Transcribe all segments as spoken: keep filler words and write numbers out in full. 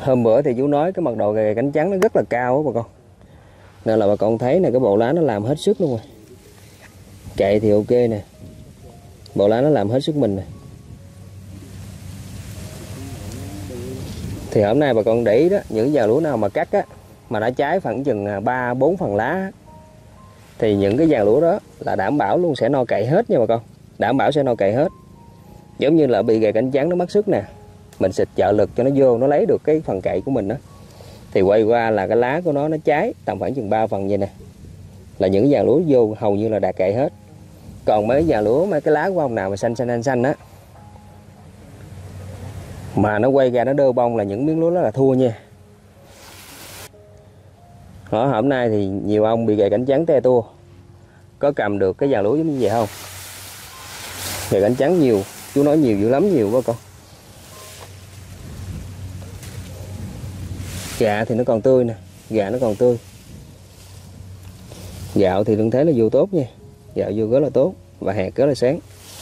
Hôm bữa thì chú nói cái mật độ gà cánh trắng nó rất là cao á bà con, nên là bà con thấy này cái bộ lá nó làm hết sức luôn rồi. Chạy thì ok nè, bộ lá nó làm hết sức mình nè. Thì hôm nay bà con để ý đó, những dàn lúa nào mà cắt á mà đã trái khoảng chừng ba bốn phần lá thì những cái dàn lúa đó là đảm bảo luôn sẽ no cậy hết nha bà con, đảm bảo sẽ no cậy hết. Giống như là bị gà cánh trắng nó mất sức nè, mình xịt trợ lực cho nó vô, nó lấy được cái phần cậy của mình đó, thì quay qua là cái lá của nó nó trái tầm khoảng chừng ba phần vậy nè, là những dàn lúa vô hầu như là đạt cậy hết. Còn mấy dàn lúa, mấy cái lá của ông nào mà xanh xanh xanh xanh á, mà nó quay ra nó đơ bông là những miếng lúa đó là thua nha. Đó, hôm nay thì nhiều ông bị gà cánh trắng te tua. Có cầm được cái dàn lúa giống như vậy không? Gà cánh trắng nhiều, chú nói nhiều dữ lắm, nhiều quá con. Gà thì nó còn tươi nè, gà nó còn tươi. Gạo thì đừng thấy là vô tốt nha, gạo vô rất là tốt và hạt rất là sáng.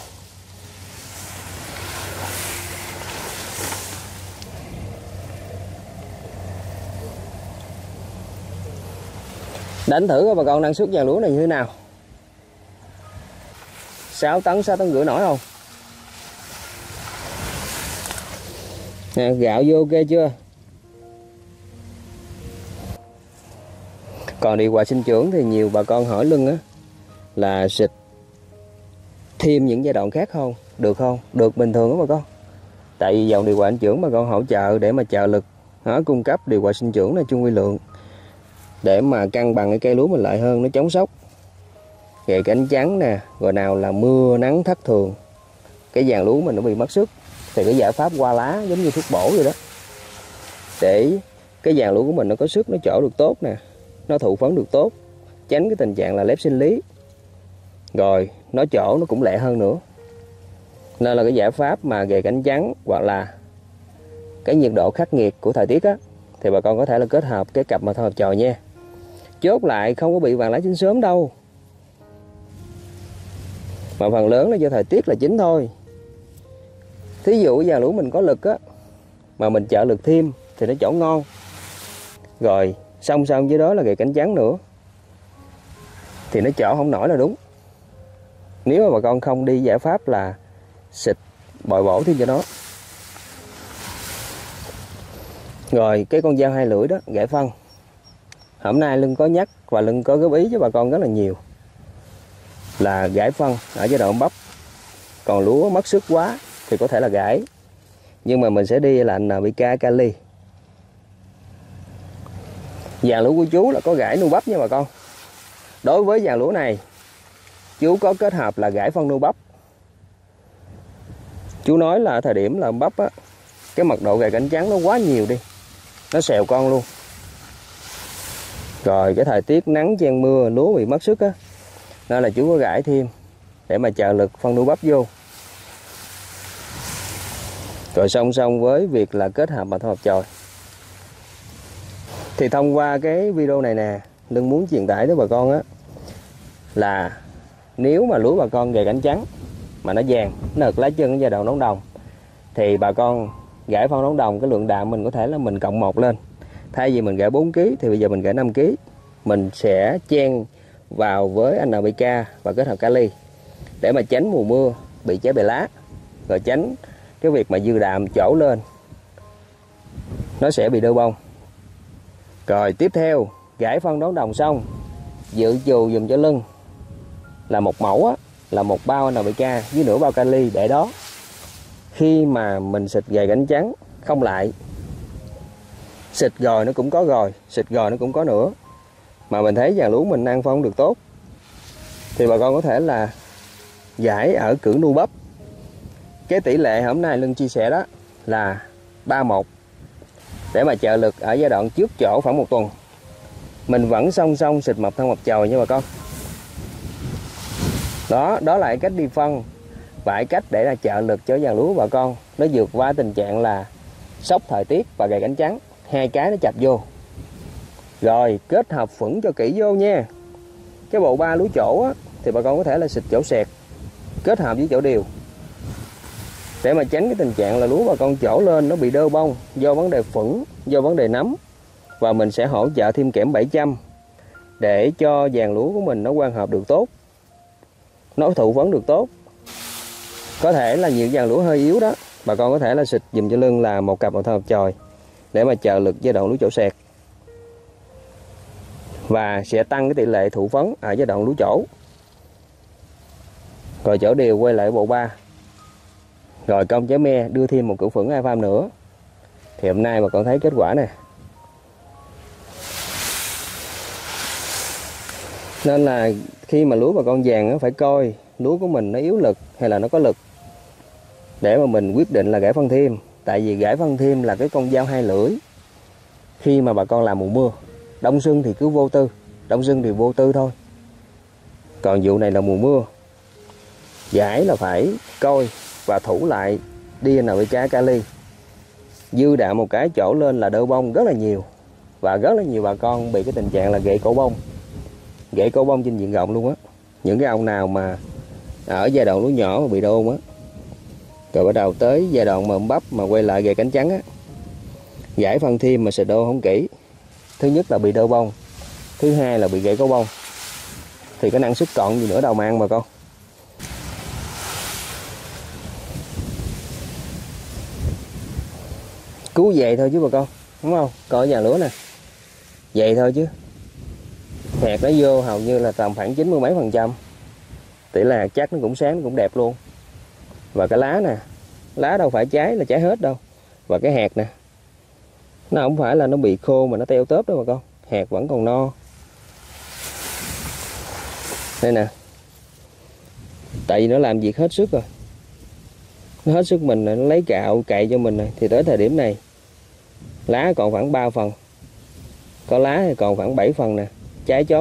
Đánh thử coi bà con năng suất dàn lúa này như thế nào. sáu tấn, sáu tấn rưỡi nổi không? Nè, gạo vô ok chưa? Còn điều hòa sinh trưởng thì nhiều bà con hỏi Lưng á là xịt thêm những giai đoạn khác không? Được không? Được bình thường đó bà con. Tại vì dòng điều hòa sinh trưởng bà con hỗ trợ để mà trợ lực nó cung cấp điều hòa sinh trưởng là chung quy lượng, để mà cân bằng cái cây lúa mình lại hơn, nó chống sốc. Gà cánh trắng nè, rồi nào là mưa nắng thất thường, cái dàn lúa mình nó bị mất sức, thì cái giải pháp qua lá giống như thuốc bổ vậy đó, để cái dàn lúa của mình nó có sức, nó trổ được tốt nè, nó thụ phấn được tốt, tránh cái tình trạng là lép sinh lý, rồi nó trổ nó cũng lẹ hơn nữa. Nên là cái giải pháp mà gà cánh trắng hoặc là cái nhiệt độ khắc nghiệt của thời tiết á, thì bà con có thể là kết hợp cái cặp mà thôi hợp trò nha. Chốt lại không có bị vàng lá chín sớm đâu, mà phần lớn là do thời tiết là chính thôi. Thí dụ dàn lúa mình có lực á, mà mình trợ lực thêm thì nó trổ ngon. Rồi song song với đó là gà cánh trắng nữa thì nó trổ không nổi là đúng. Nếu mà bà con không đi giải pháp là xịt bồi bổ thêm cho nó. Rồi cái con dao hai lưỡi đó, gãy phân, hôm nay Lưng có nhắc và Lưng có góp ý cho bà con rất là nhiều, là gãy phân ở giai đoạn bắp. Còn lúa mất sức quá thì có thể là gãy, nhưng mà mình sẽ đi là en pê ca kali. Dàn lúa của chú là có gãy nuôi bắp nha bà con. Đối với dàn lúa này, chú có kết hợp là gãy phân nuôi bắp. Chú nói là ở thời điểm là bắp á, cái mật độ gà cánh trắng nó quá nhiều đi, nó xèo con luôn. Rồi cái thời tiết nắng chen mưa, lúa bị mất sức á, nên là chú có gãy thêm để mà trợ lực phân nuôi bắp vô. Rồi song song với việc là kết hợp mà thôi hợp chồi, thì thông qua cái video này nè, Lưng muốn truyền tải tới bà con á, là nếu mà lúa bà con gà cánh trắng mà nó vàng, nó nợt lá chân ở giai đoạn đón đồng, thì bà con gãy phân đón đồng, cái lượng đạm mình có thể là mình cộng một lên. Thay vì mình gãy bốn ki lô gam thì bây giờ mình gãy năm ki lô gam. Mình sẽ chen vào với en pê ca và kết hợp kali để mà tránh mùa mưa bị trái bề lá, rồi tránh cái việc mà dư đạm trổ lên, nó sẽ bị đơ bông. Rồi tiếp theo gãy phân đón đồng xong, dự trù dùm cho Lưng là một mẫu á, là một bao en pê ca với nửa bao kali, để đó khi mà mình xịt gà cánh trắng không lại, xịt rồi nó cũng có rồi, xịt rồi nó cũng có nữa, mà mình thấy dàn lúa mình ăn phân được tốt, thì bà con có thể là gãy ở cưỡng nuôi bắp. Cái tỷ lệ hôm nay Lưng chia sẻ đó là ba một, để mà trợ lực ở giai đoạn trước chỗ khoảng một tuần. Mình vẫn song song xịt mập thân mập chồi nha bà con. Đó, đó là cách đi phân và cách để là trợ lực cho dàn lúa bà con nó vượt qua tình trạng là sốc thời tiết và gà cánh trắng, hai cái nó chập vô. Rồi kết hợp phửng cho kỹ vô nha. Cái bộ ba lúa chỗ á, thì bà con có thể là xịt chỗ sẹt kết hợp với chỗ đều. để mà tránh cái tình trạng là lúa bà con trổ lên nó bị đơ bông do vấn đề phửng, do vấn đề nấm. Và mình sẽ hỗ trợ thêm kẽm bảy trăm để cho dàn lúa của mình nó quang hợp được tốt, nó thụ phấn được tốt. Có thể là nhiều dàn lúa hơi yếu đó, bà con có thể là xịt dùm cho lưng là một cặp một thau chòi để mà trợ lực giai đoạn lúa trổ sẹt, và sẽ tăng cái tỷ lệ thụ phấn ở giai đoạn lúa trổ. Rồi chổ đều quay lại bộ ba. Rồi công trái me đưa thêm một củ phửng hai pham nữa. Thì hôm nay bà con thấy kết quả nè. Nên là khi mà lúa bà con vàng phải coi lúa của mình nó yếu lực hay là nó có lực để mà mình quyết định là gãi phân thêm. Tại vì gãi phân thêm là cái con dao hai lưỡi. Khi mà bà con làm mùa mưa, đông xuân thì cứ vô tư, đông xuân thì vô tư thôi. Còn vụ này là mùa mưa, gãi là phải coi và thủ lại đê en pê ca kali. Dư đạm một cái chỗ lên là đơ bông rất là nhiều. Và rất là nhiều bà con bị cái tình trạng là gãy cổ bông, gãy cổ bông trên diện rộng luôn á. Những cái ông nào mà ở giai đoạn lúa nhỏ mà bị đô á, rồi bắt đầu tới giai đoạn mà ôm bắp mà quay lại gãy cánh trắng á, gãi phân thêm mà xịt đô không kỹ, thứ nhất là bị đơ bông, thứ hai là bị gãy cổ bông, thì cái năng suất còn gì nữa đâu mà ăn bà con. Cứu về thôi chứ bà con, đúng không? Coi nhà lúa nè, vậy thôi chứ hạt nó vô hầu như là tầm khoảng chín mươi mấy phần trăm, tỷ lệ hạt chắc nó cũng sáng, nó cũng đẹp luôn. Và cái lá nè, lá đâu phải trái là trái hết đâu. Và cái hạt nè, nó không phải là nó bị khô mà nó teo tóp đâu bà con, hạt vẫn còn no. Đây nè, tại vì nó làm việc hết sức rồi, nó hết sức mình, nó lấy cạo cậy cho mình này. Thì tới thời điểm này lá còn khoảng ba phần, có lá thì còn khoảng bảy phần nè, trái chót.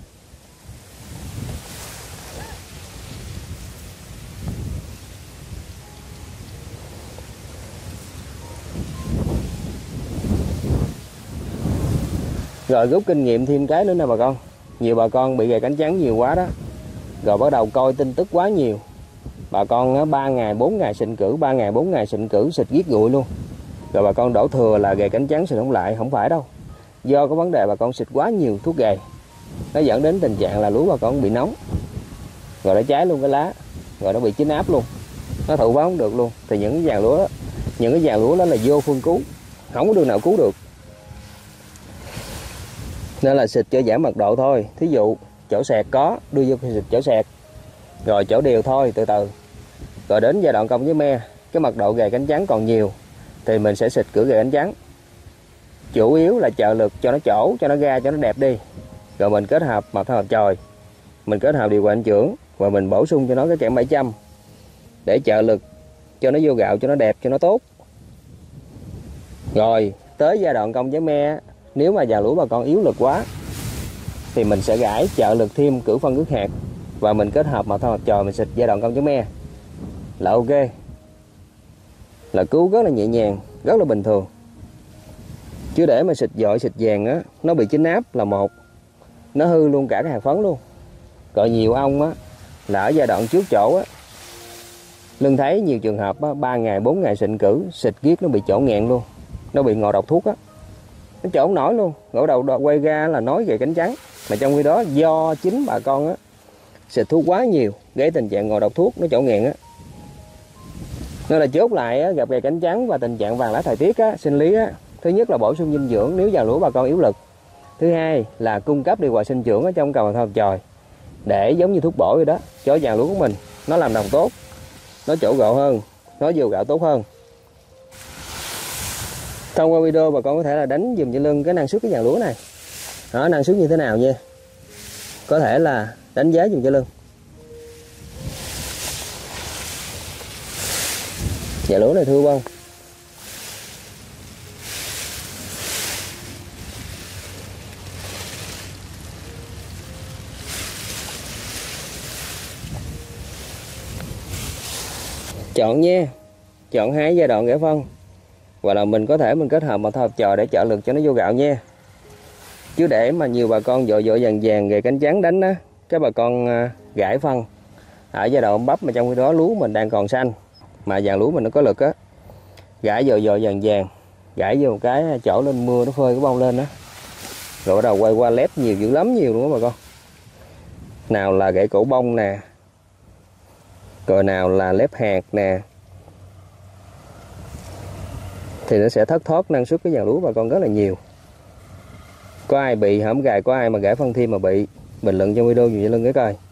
Rồi rút kinh nghiệm thêm cái nữa nè bà con. Nhiều bà con bị gãy cánh trắng nhiều quá đó, rồi bắt đầu coi tin tức quá nhiều. Bà con ba ngày bốn ngày xịn cử, ba ngày bốn ngày xịn cử, xịt giết gụi luôn. Rồi bà con đổ thừa là gãy cánh trắng xịt không lại. Không phải đâu, do có vấn đề bà con xịt quá nhiều thuốc gầy, nó dẫn đến tình trạng là lúa bà con bị nóng, rồi nó cháy luôn cái lá, rồi nó bị chín áp luôn, nó thụ phấn không được luôn. Thì những cái dàn lúa đó, những cái dàn lúa đó là vô phương cứu, không có đường nào cứu được. Nên là xịt cho giảm mật độ thôi. Thí dụ chỗ sẹt có, đưa vô xịt chỗ sẹt, rồi chỗ đều thôi, từ từ. Rồi đến giai đoạn công với me, cái mật độ gầy cánh trắng còn nhiều thì mình sẽ xịt cử gầy cánh trắng. Chủ yếu là trợ lực cho nó trổ, cho nó ra, cho nó đẹp đi. Rồi mình kết hợp mật hợp chồi, mình kết hợp điều hòa sinh trưởng, và mình bổ sung cho nó cái kẽm bảy trăm để trợ lực cho nó vô gạo, cho nó đẹp, cho nó tốt. Rồi tới giai đoạn công với me, nếu mà dàn lúa bà con yếu lực quá thì mình sẽ gãi trợ lực thêm cử phân ướt hạt, và mình kết hợp mật hợp chồi, mình xịt giai đoạn công với me là ok, là cứu rất là nhẹ nhàng, rất là bình thường. Chứ để mà xịt dội xịt vàng á, nó bị chín áp là một, nó hư luôn cả cái hạt phấn luôn. Rồi nhiều ông á là ở giai đoạn trước chỗ á, Lưng thấy nhiều trường hợp á, ba ngày bốn ngày xịn cử, xịt giết nó bị chỗ nghẹn luôn, nó bị ngộ độc thuốc á, nó chỗ không nổi luôn. Ngộ đầu quay ra là nói về cánh trắng, mà trong khi đó do chính bà con á xịt thuốc quá nhiều gây tình trạng ngộ độc thuốc, nó chỗ nghẹn á. Nên là chốt lại á, gặp gầy cánh trắng và tình trạng vàng lá thời tiết á, sinh lý á, thứ nhất là bổ sung dinh dưỡng nếu dàn lúa bà con yếu lực, thứ hai là cung cấp điều hòa sinh trưởng ở trong cầu thơm chồi để giống như thuốc bổ vậy đó, cho dàn lúa của mình nó làm đồng tốt, nó trổ gạo hơn, nó vô gạo tốt hơn. Thông qua video bà con có thể là đánh dùm cho lưng cái năng suất cái dàn lúa này, đó, năng suất như thế nào nha, có thể là đánh giá dùm cho lưng. Dàn lúa này thưa không? Chọn nha, chọn hai giai đoạn rễ phân, và là mình có thể mình kết hợp một hợp chồi để trợ lực cho nó vô gạo nha. Chứ để mà nhiều bà con vội vội vàng vàng gầy cánh trắng đánh á, cái bà con gãi phân ở giai đoạn bắp mà trong khi đó lúa mình đang còn xanh, mà dàn lúa mình nó có lực á, gãi dò dò vàng vàng, gãi vô một cái chỗ lên mưa nó phơi cái bông lên đó, rồi bắt đầu quay qua lép nhiều dữ lắm, nhiều luôn đó bà con. Nào là gãy cổ bông nè, rồi nào là lép hạt nè, thì nó sẽ thất thoát năng suất cái dàn lúa bà con rất là nhiều. Có ai bị hổm gài, có ai mà gãy phân thiên mà bị, bình luận trong video dùm Gia Lân cái coi.